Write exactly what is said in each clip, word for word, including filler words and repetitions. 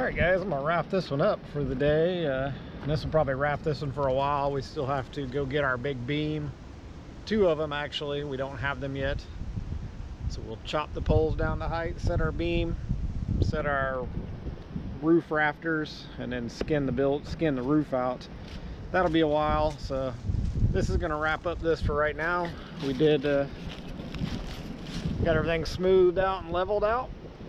All right, guys, I'm gonna wrap this one up for the day. Uh, and this will probably wrap this one for a while. We still have to go get our big beam. Two of them, actually. We don't have them yet. So we'll chop the poles down to height, set our beam, set our roof rafters, and then skin the build, skin the roof out. That'll be a while. So this is gonna wrap up this for right now. We did uh, got everything smoothed out and leveled out.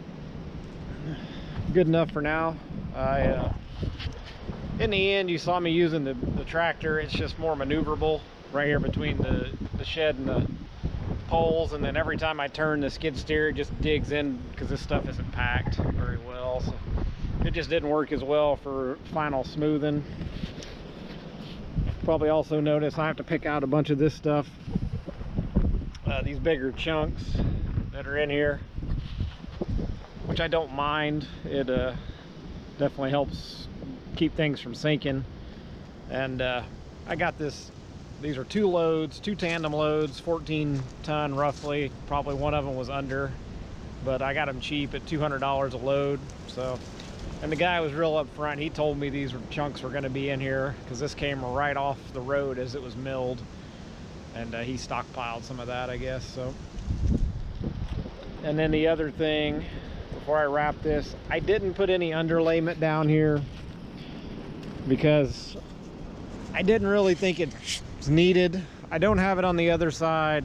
Good enough for now. I uh, in the end, you saw me using the, the tractor. It's just more maneuverable right here between the, the shed and the poles, and then every time I turn the skid steer, it just digs in because this stuff isn't packed very well, so it just didn't work as well for final smoothing. Probably also notice I have to pick out a bunch of this stuff, uh, these bigger chunks that are in here, which I don't mind. It uh, definitely helps keep things from sinking. And uh, I got this, these are two loads, two tandem loads, fourteen ton roughly. Probably one of them was under, but I got them cheap at two hundred dollars a load. So, and the guy was real upfront. He told me these chunks were gonna be in here because this came right off the road as it was milled. And uh, he stockpiled some of that, I guess, so. And then the other thing, before I wrap this, I didn't put any underlayment down here because I didn't really think it's needed. I don't have it on the other side.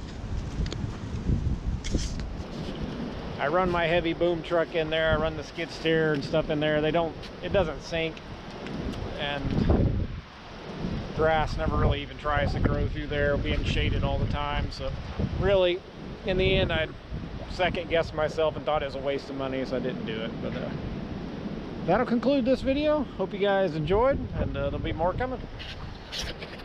I run my heavy boom truck in there. I run the skid steer and stuff in there. They don't, it doesn't sink, and grass never really even tries to grow through there, being shaded all the time. So really, in the end, I second guessed myself and thought it was a waste of money, so I didn't do it. But uh, that'll conclude this video. Hope you guys enjoyed, and uh, there'll be more coming.